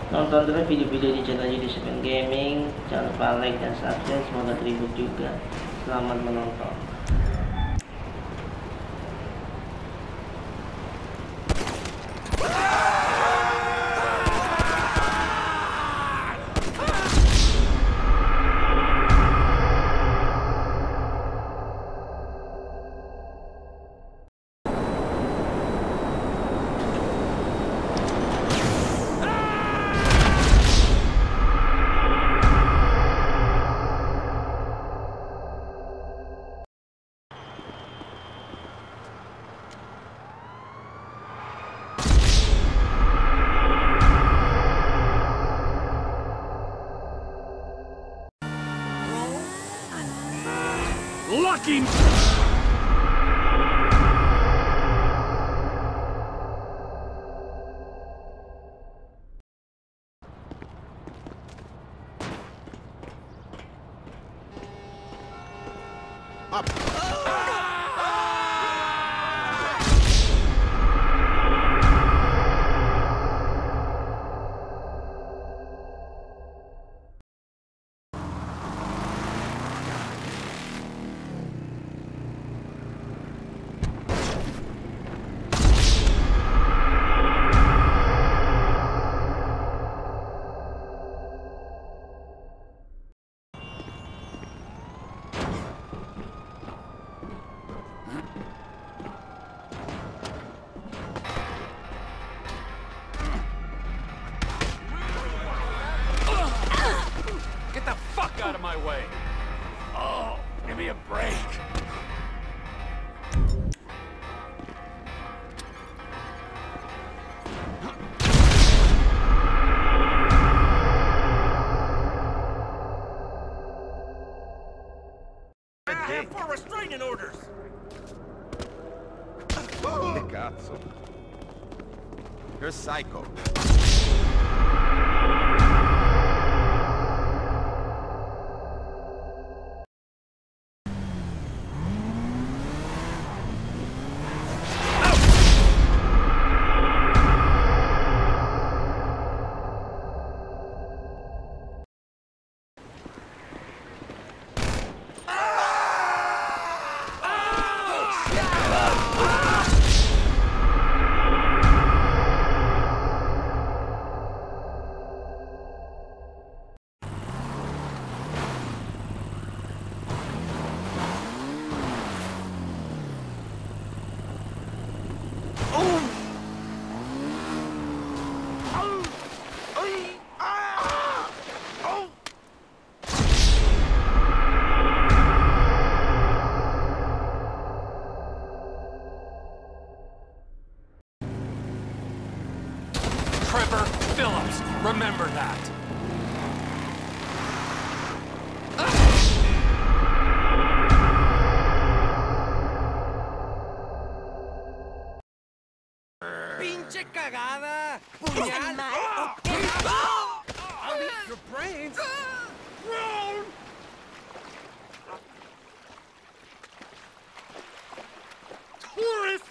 Nonton terus video-video di channel Yudi7 Gaming. Jangan lupa like dan subscribe. Semoga terhibur juga. Selamat menonton. Lucky! Up! Get the fuck out of my way! Oh, give me a break! For restraining orders! Che cazzo? You're psycho. Trevor Phillips, remember that. ¡Pinche cagada! ¡Puñal! I'll eat your brains! Run! Tourist!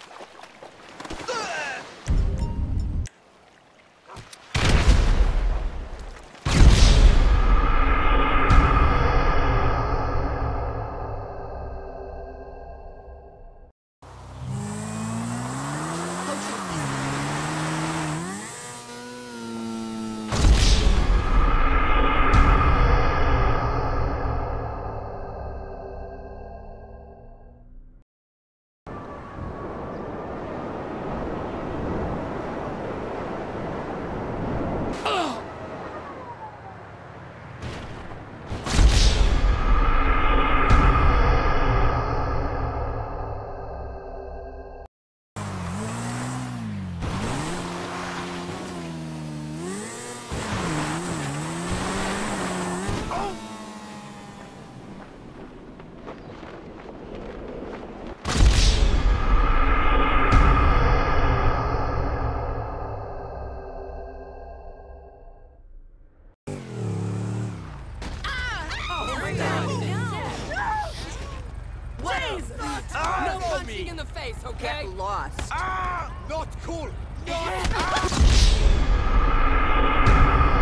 in the face, okay? Get lost. Ah! Not cool! Not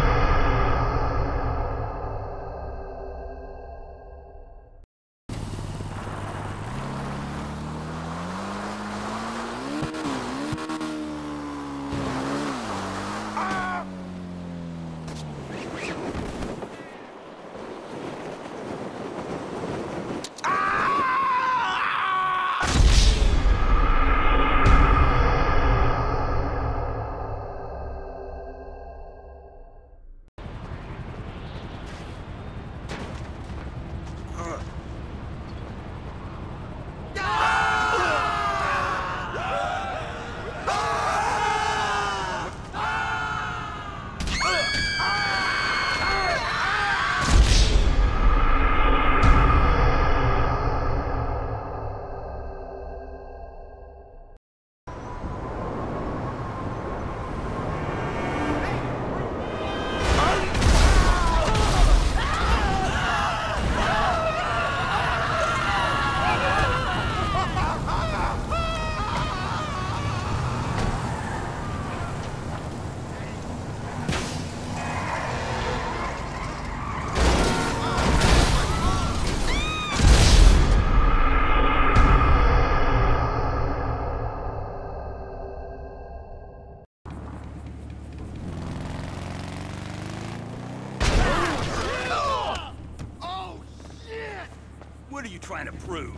What are you trying to prove?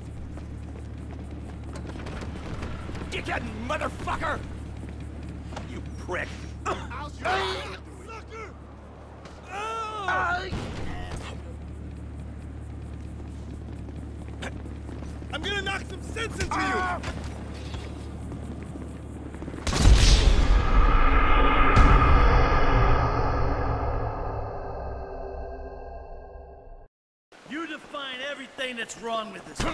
Dickhead motherfucker! You prick! I'll shoot you, sucker! I'm gonna knock some sense into you! You define everything that's wrong with this.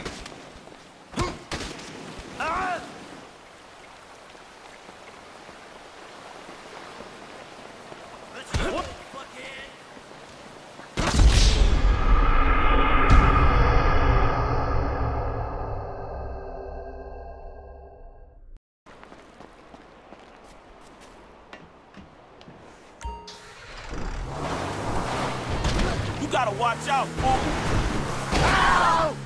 What? Fuckhead! You gotta watch out, fool! Ow!